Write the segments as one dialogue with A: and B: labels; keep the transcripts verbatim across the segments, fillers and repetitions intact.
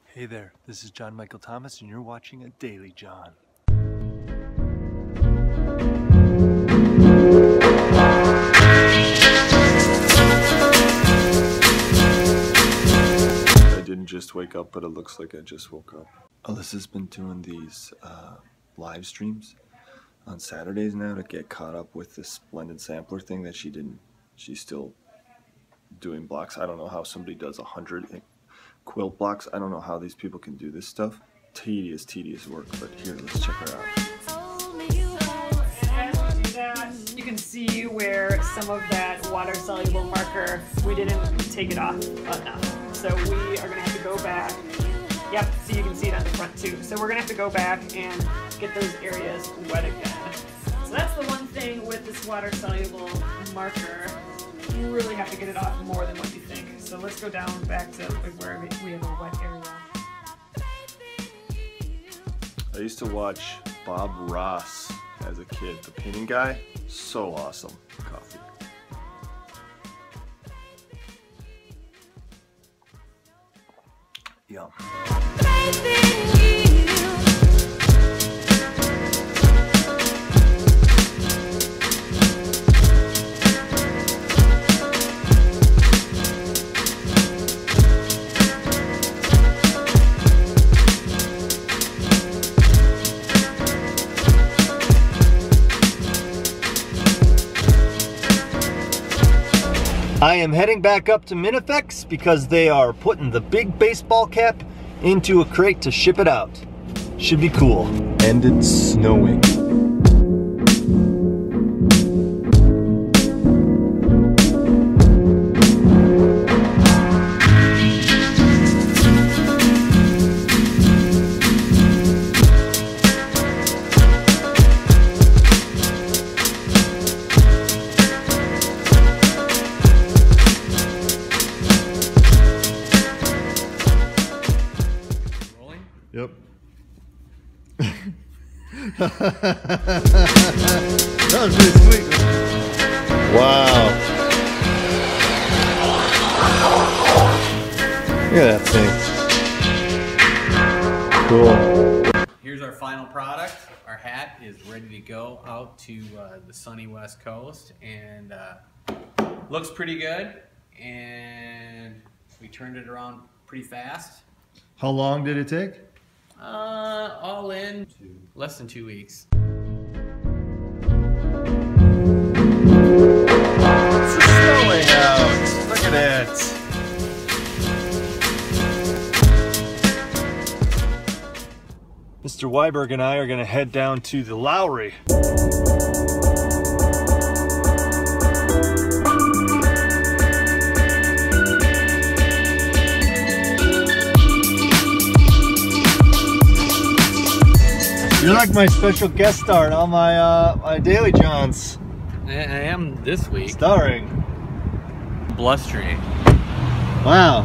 A: Hey there, this is John Michael Thomas and you're watching a Daily John. I didn't just wake up, but it looks like I just woke up. Alyssa's been doing these uh, live streams on Saturdays now to get caught up with this Splendid Sampler thing that she didn't, she's still doing blocks. I don't know how somebody does a hundred quilt blocks. I don't know how these people can do this stuff. Tedious, tedious work, but here, let's check her out.
B: You can see where some of that water-soluble marker, we didn't take it off enough. So we are gonna have to go back. Yep, so you can see it on the front too. So we're gonna have to go back and get those areas wet again. So that's the one thing with this water-soluble marker. You really have to get it off more than what you think. So let's go down back to where we have a wet area.
A: I used to watch Bob Ross as a kid, the painting guy. So awesome. Coffee. Yum. I am heading back up to M N F X because they are putting the big baseball cap into a crate to ship it out. Should be cool. And it's snowing. Yep. That was really sweet. Wow. Look at that thing. Cool.
C: Here's our final product. Our hat is ready to go out to uh, the sunny West Coast, and uh, looks pretty good. And we turned it around pretty fast.
A: How long did it take?
C: Uh, all in, less than two weeks.
A: It's snowing out. Look at it. Mister Weiberg and I are going to head down to the Lowry. You're like my special guest star on all my uh, my Daily Johns.
C: I, I am this week.
A: Starring.
C: Blustery.
A: Wow.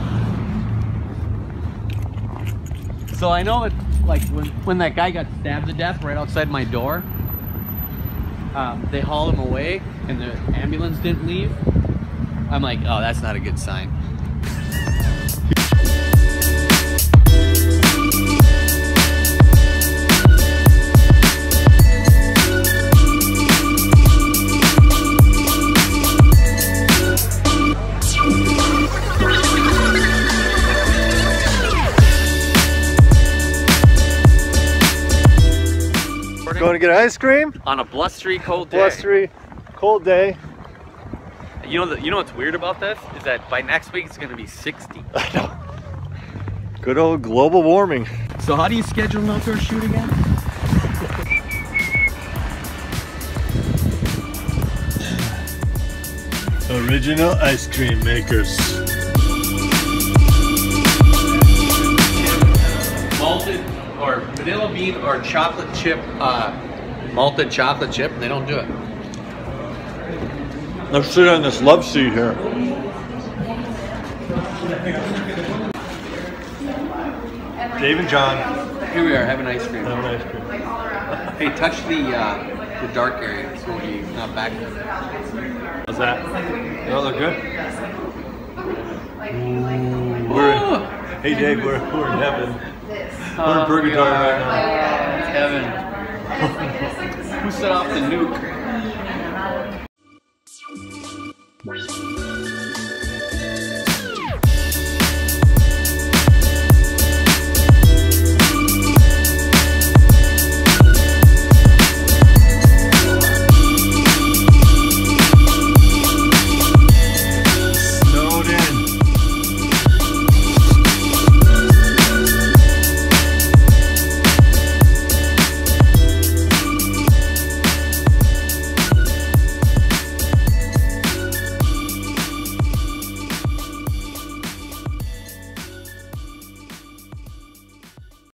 C: So I know it, like when, when that guy got stabbed to death right outside my door, um, they hauled him away and the ambulance didn't leave. I'm like, oh, that's not a good sign.
A: Going to get ice cream?
C: On a blustery cold day.
A: Blustery, cold day.
C: You know, the, you know what's weird about this is that by next week it's going to be sixty.
A: I know. Good old global warming.
C: So how do you schedule an outdoor shoot again?
A: Original ice cream makers.
C: Malted or vanilla bean or chocolate chip, uh, malted chocolate chip. They don't do it.
A: Let's sit on this love seat here. Dave and John.
C: Here we are having ice cream.
A: Having ice cream.
C: Hey, touch the uh, the dark area so you're not back there.
A: How's that? Does that look good? Ooh, we're, Hey Dave, we're, we're in heaven.
D: Oh,
A: we're in purgatory
D: we
A: right now.
D: Heaven. Who set off the nuke?